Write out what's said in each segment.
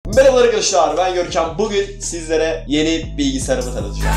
Merhaba arkadaşlar, ben Görkem. Bugün sizlere yeni bilgisayarımı tanıtacağım.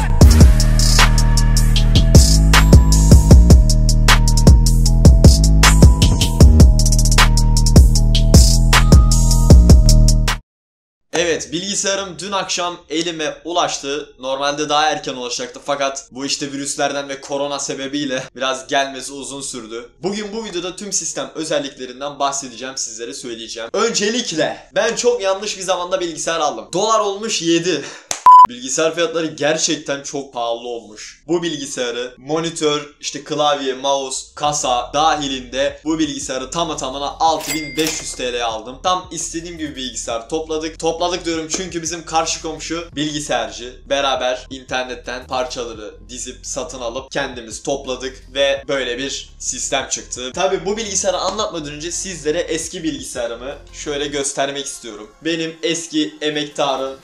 Evet, bilgisayarım dün akşam elime ulaştı. Normalde daha erken ulaşacaktı fakat bu işte virüslerden ve korona sebebiyle biraz gelmesi uzun sürdü. Bugün bu videoda tüm sistem özelliklerinden bahsedeceğim, sizlere söyleyeceğim. Öncelikle ben çok yanlış bir zamanda bilgisayar aldım. Dolar olmuş 7. Bilgisayar fiyatları gerçekten çok pahalı olmuş. Bu bilgisayarı monitör, işte klavye, mouse, kasa dahilinde bu bilgisayarı tamına 6500 TL'ye aldım. Tam istediğim gibi bilgisayar topladık. Topladık diyorum çünkü bizim karşı komşu bilgisayarcı. Beraber internetten parçaları dizip satın alıp kendimiz topladık ve böyle bir sistem çıktı. Tabi bu bilgisayarı anlatmadan önce sizlere eski bilgisayarımı şöyle göstermek istiyorum. Benim eski emektarım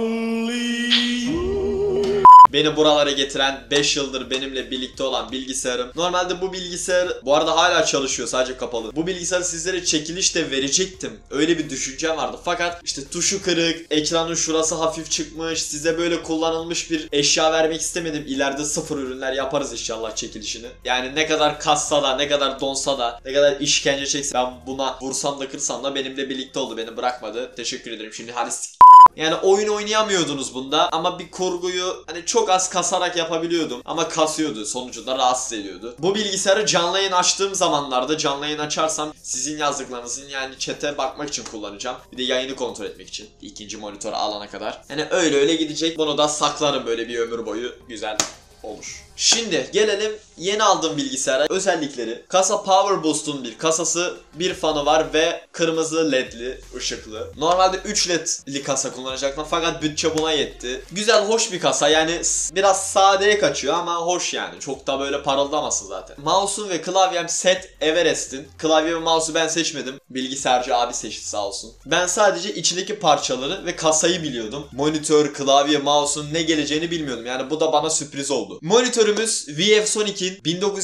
beni buralara getiren, 5 yıldır benimle birlikte olan bilgisayarım. Normalde bu bilgisayar bu arada hala çalışıyor, sadece kapalı. Bu bilgisayarı sizlere çekilişte verecektim. Öyle bir düşüncem vardı. Fakat işte tuşu kırık, ekranın şurası hafif çıkmış. Size böyle kullanılmış bir eşya vermek istemedim. İleride sıfır ürünler yaparız inşallah çekilişini. Yani ne kadar kassa da, ne kadar donsa da, ne kadar işkence çekse ben buna vursam da kırsam da benimle birlikte oldu. Beni bırakmadı. Teşekkür ederim. Şimdi hadi yani oyun oynayamıyordunuz bunda ama bir kurguyu hani çok az kasarak yapabiliyordum ama kasıyordu, sonucunda rahatsız ediyordu. Bu bilgisayarı canlı yayın açtığım zamanlarda, canlı yayın açarsam sizin yazdıklarınızın yani chat'e bakmak için kullanacağım. Bir de yayını kontrol etmek için, ikinci monitörü alana kadar. Yani öyle gidecek, bunu da saklarım böyle bir ömür boyu, güzel olur. Şimdi gelelim yeni aldığım bilgisayara. Özellikleri: kasa Power Boost'un bir kasası, bir fanı var ve kırmızı ledli, ışıklı. Normalde 3 ledli kasa kullanacaktım fakat bütçe buna yetti. Güzel, hoş bir kasa, yani biraz sadeye kaçıyor ama hoş yani. Çok da böyle parıldamasın zaten. Mouse'um ve klavyem Set Everest'in. Klavye ve mouse'u ben seçmedim. Bilgisayarcı abi seçti sağ olsun. Ben sadece içindeki parçaları ve kasayı biliyordum. Monitör, klavye, mouse'un ne geleceğini bilmiyordum. Yani bu da bana sürpriz oldu. Monitörümüz ViewSonic'in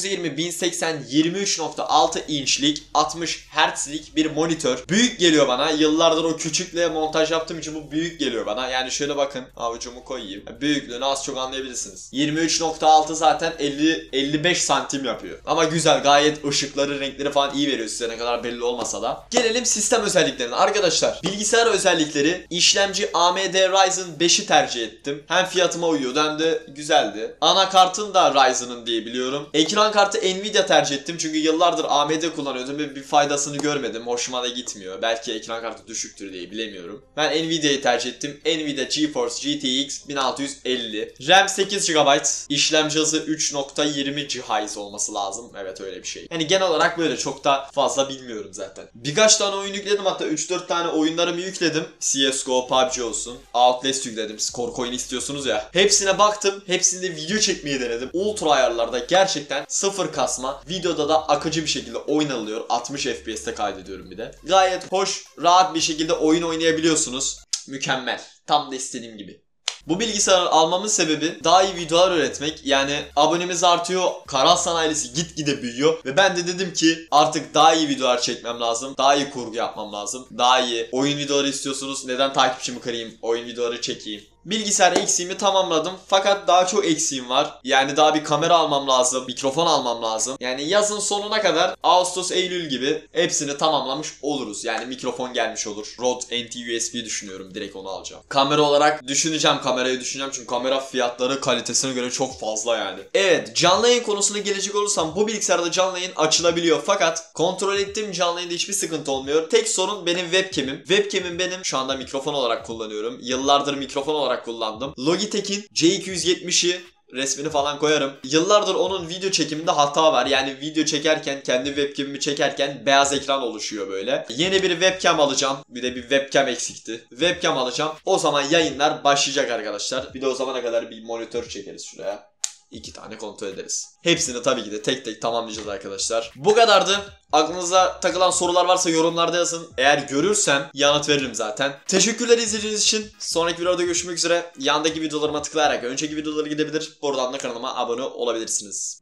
1920-1080 23.6 inçlik 60 Hz'lik bir monitör. Büyük geliyor bana. Yıllardır o küçükle montaj yaptığım için bu büyük geliyor bana. Yani şöyle bakın, avucumu koyayım. Büyüklüğünü az çok anlayabilirsiniz. 23.6 zaten 50-55 santim yapıyor. Ama güzel, gayet ışıkları, renkleri falan iyi veriyor size, ne kadar belli olmasa da. Gelelim sistem özelliklerine. Arkadaşlar, bilgisayar özellikleri: işlemci AMD Ryzen 5'i tercih ettim. Hem fiyatıma uyuyordu hem de güzeldi. Anakartın da Ryzen'ın diye biliyorum. Ekran kartı Nvidia tercih ettim çünkü yıllardır AMD kullanıyordum ve bir faydasını görmedim. Hoşuma da gitmiyor. Belki ekran kartı düşüktür diye, bilemiyorum. Ben Nvidia'yı tercih ettim. Nvidia GeForce GTX 1650. RAM 8 GB. İşlemci hızı 3.20 GHz olması lazım. Evet, öyle bir şey. Yani genel olarak böyle, çok da fazla bilmiyorum zaten. Birkaç tane oyun yükledim, hatta 3-4 tane oyunlarımı yükledim. CSGO, PUBG olsun. Outlast yükledim. Siz korku oyunu istiyorsunuz ya. Hepsine baktım. Hepsinde video çekmeyi denedim. Ultra ayarlarda gerçekten sıfır kasma. Videoda da akıcı bir şekilde oynanılıyor. 60 FPS'te kaydediyorum bir de. Gayet hoş, rahat bir şekilde oyun oynayabiliyorsunuz. Mükemmel. Tam da istediğim gibi. Bu bilgisayarı almamın sebebi daha iyi videolar üretmek. Yani abonemiz artıyor, kanal sanayisi gitgide büyüyor ve ben de dedim ki artık daha iyi videolar çekmem lazım. Daha iyi kurgu yapmam lazım. Daha iyi oyun videoları istiyorsunuz. Neden takipçimi kırayım? Oyun videoları çekeyim. Bilgisayar eksiğimi tamamladım fakat daha çok eksiğim var. Yani daha bir kamera almam lazım, mikrofon almam lazım. Yani yazın sonuna kadar, Ağustos, Eylül gibi hepsini tamamlamış oluruz. Yani mikrofon gelmiş olur. Rode NT-USB düşünüyorum, direkt onu alacağım. Kamera olarak düşüneceğim, kamerayı düşüneceğim çünkü kamera fiyatları kalitesine göre çok fazla yani. Evet, canlı yayın konusuna gelecek olursam bu bilgisayarda canlı yayın açılabiliyor fakat kontrol ettiğim canlı yayında hiçbir sıkıntı olmuyor. Tek sorun benim webcam'im. Webcam'im benim şu anda mikrofon olarak kullanıyorum. Yıllardır mikrofon olarak kullandım. Logitech'in C270'i, resmini falan koyarım. Yıllardır onun video çekiminde hata var. Yani video çekerken, kendi webcam'imi çekerken beyaz ekran oluşuyor böyle. Yeni bir webcam alacağım. Bir de bir webcam eksikti. Webcam alacağım. O zaman yayınlar başlayacak arkadaşlar. Bir de o zamana kadar bir monitör çekeriz şuraya. 2 tane kontrol ederiz. Hepsini tabii ki de tek tek tamamlayacağız arkadaşlar. Bu kadardı. Aklınıza takılan sorular varsa yorumlarda yazın. Eğer görürsem yanıt veririm zaten. Teşekkürler izlediğiniz için. Sonraki videoda görüşmek üzere. Yandaki videolarıma tıklayarak önceki videolara gidebilir. Buradan da kanalıma abone olabilirsiniz.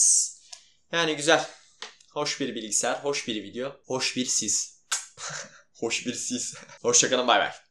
Yani güzel. Hoş bir bilgisayar, hoş bir video, hoş bir siz. Hoş bir sis. Hoşçakalın, bay bay.